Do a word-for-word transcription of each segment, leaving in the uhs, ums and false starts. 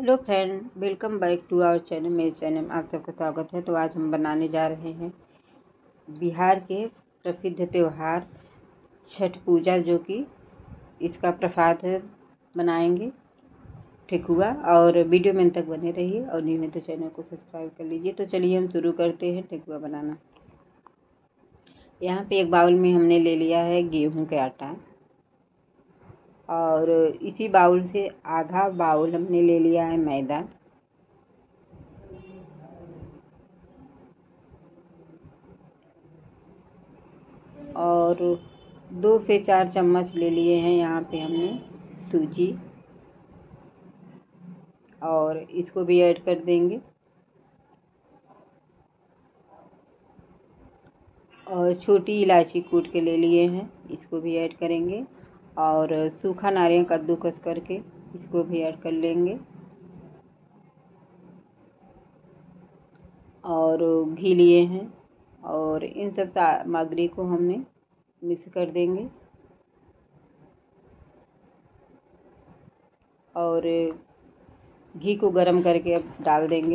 Hello friend, welcome back to our channel. मेरे channel में आप सबका स्वागत है। तो आज हम बनाने जा रहे हैं बिहार के प्रसिद्ध त्यौहार छठ पूजा, जो कि इसका प्रसाद बनाएंगे ठेकुआ। और वीडियो में अंत तक बने रहिए और नहीं में तो चैनल को सब्सक्राइब कर लीजिए। तो चलिए हम शुरू करते हैं ठेकुआ बनाना। यहाँ पे एक बाउल में हमने ले लिया है गेहूं का आटा, और इसी बाउल से आधा बाउल हमने ले लिया है मैदा, और दो से चार चम्मच ले लिए हैं यहाँ पे हमने सूजी, और इसको भी ऐड कर देंगे। और छोटी इलायची कूट के ले लिए हैं, इसको भी ऐड करेंगे। और सूखा नारियल कद्दूकस करके इसको भी ऐड कर लेंगे। और घी लिए हैं, और इन सब सामग्री को हमने मिक्स कर देंगे। और घी को गरम करके अब डाल देंगे,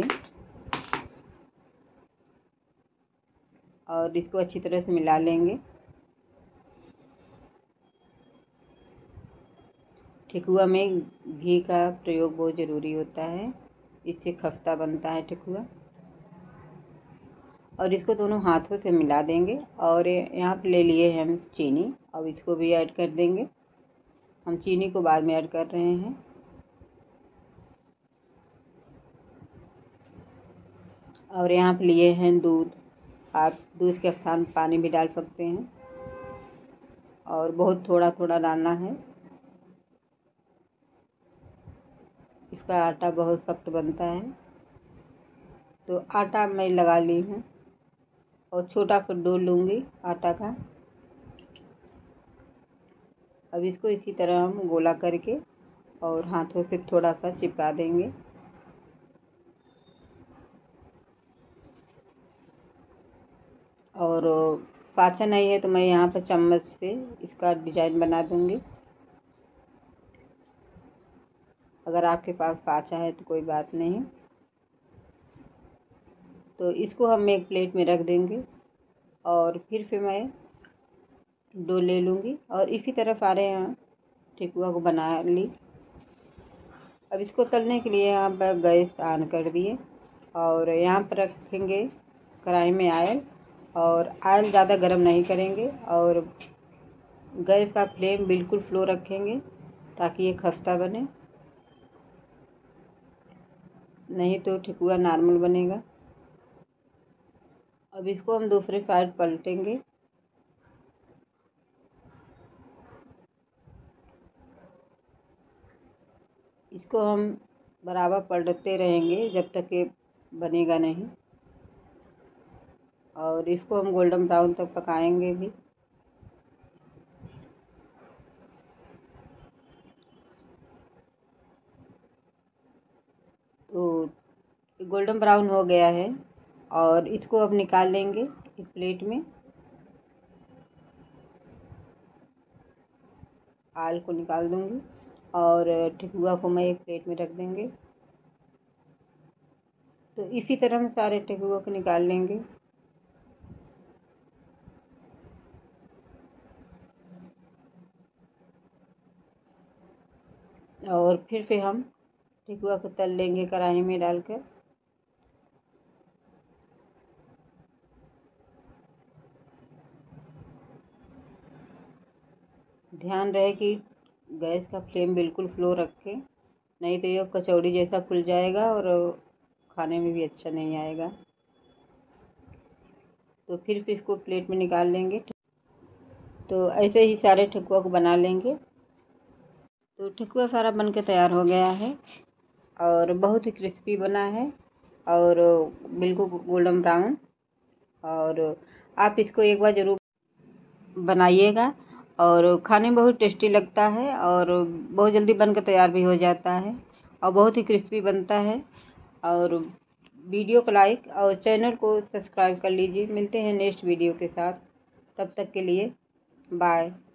और इसको अच्छी तरह से मिला लेंगे। ठेकुआ में घी का प्रयोग बहुत ज़रूरी होता है, इससे खस्ता बनता है ठेकुआ। और इसको दोनों हाथों से मिला देंगे। और यहाँ पे ले लिए हैं हम चीनी, अब इसको भी ऐड कर देंगे। हम चीनी को बाद में ऐड कर रहे हैं। और यहाँ पे लिए हैं दूध, आप दूध के स्थान पानी भी डाल सकते हैं, और बहुत थोड़ा थोड़ा डालना है। इसका आटा बहुत सख्त बनता है, तो आटा मैं लगा ली हूँ, और छोटा सा डो लूँगी आटा का। अब इसको इसी तरह हम गोला करके और हाथों से थोड़ा सा चिपका देंगे। और पाचा नहीं है तो मैं यहाँ पर चम्मच से इसका डिजाइन बना दूँगी। अगर आपके पास पाचा है तो कोई बात नहीं। तो इसको हम एक प्लेट में रख देंगे, और फिर से मैं डो ले लूँगी, और इसी तरह सारे यहाँ ठेकुआ को बना ली। अब इसको तलने के लिए यहाँ पर गैस ऑन कर दिए, और यहाँ पर रखेंगे कढ़ाई में ऑयल। और ऑयल ज़्यादा गर्म नहीं करेंगे, और गैस का फ्लेम बिल्कुल स्लो रखेंगे ताकि ये खस्ता बने, नहीं तो ठेकुआ नॉर्मल बनेगा। अब इसको हम दूसरे साइड पलटेंगे। इसको हम बराबर पलटते रहेंगे जब तक ये बनेगा नहीं, और इसको हम गोल्डन ब्राउन तक पकाएंगे भी। तो गोल्डन ब्राउन हो गया है, और इसको अब निकाल लेंगे एक प्लेट में। आल को निकाल दूंगी, और ठेकुआ को मैं एक प्लेट में रख देंगे। तो इसी तरह हम सारे ठेकुआ को निकाल लेंगे। और फिर से हम ठेकुआ को तल लेंगे कढ़ाई में डालकर। ध्यान रहे कि गैस का फ्लेम बिल्कुल स्लो रखें, नहीं तो ये कचौड़ी जैसा फूल जाएगा और खाने में भी अच्छा नहीं आएगा। तो फिर फिर इसको प्लेट में निकाल लेंगे। तो ऐसे ही सारे ठेकुआ को बना लेंगे। तो ठेकुआ सारा बन के तैयार हो गया है, और बहुत ही क्रिस्पी बना है, और बिल्कुल गोल्डन ब्राउन। और आप इसको एक बार ज़रूर बनाइएगा, और खाने में बहुत टेस्टी लगता है, और बहुत जल्दी बन के तैयार भी हो जाता है, और बहुत ही क्रिस्पी बनता है। और वीडियो को लाइक और चैनल को सब्सक्राइब कर लीजिए। मिलते हैं नेक्स्ट वीडियो के साथ, तब तक के लिए बाय।